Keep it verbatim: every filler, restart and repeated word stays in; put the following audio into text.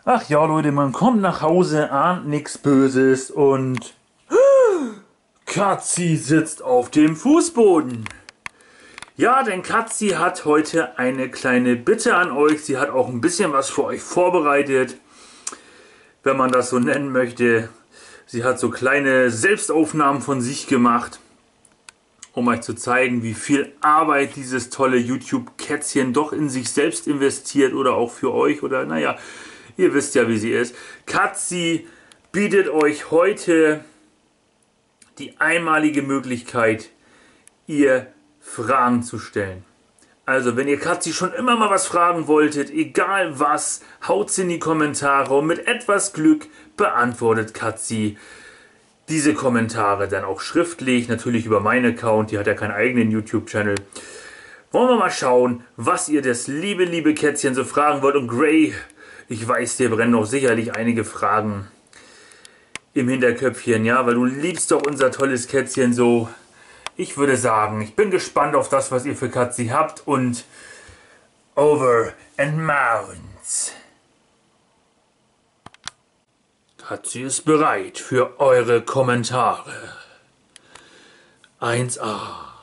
Ach ja, Leute, man kommt nach Hause, ahnt nichts Böses und Katzi sitzt auf dem Fußboden. Ja, denn Katzi hat heute eine kleine Bitte an euch. Sie hat auch ein bisschen was für euch vorbereitet, wenn man das so nennen möchte. Sie hat so kleine Selbstaufnahmen von sich gemacht, um euch zu zeigen, wie viel Arbeit dieses tolle YouTube-Kätzchen doch in sich selbst investiert oder auch für euch oder naja, ihr wisst ja, wie sie ist. Katzi bietet euch heute die einmalige Möglichkeit, ihr Fragen zu stellen. Also, wenn ihr Katzi schon immer mal was fragen wolltet, egal was, haut's in die Kommentare und mit etwas Glück beantwortet Katzi diese Kommentare dann auch schriftlich, natürlich über meinen Account, die hat ja keinen eigenen YouTube-Channel. Wollen wir mal schauen, was ihr das liebe, liebe Kätzchen so fragen wollt. Und Gray, ich weiß, dir brennen noch sicherlich einige Fragen im Hinterköpfchen, ja, weil du liebst doch unser tolles Kätzchen so. Ich würde sagen, ich bin gespannt auf das, was ihr für Katzi habt und over and mounts. Katzi ist bereit für eure Kommentare. eins a.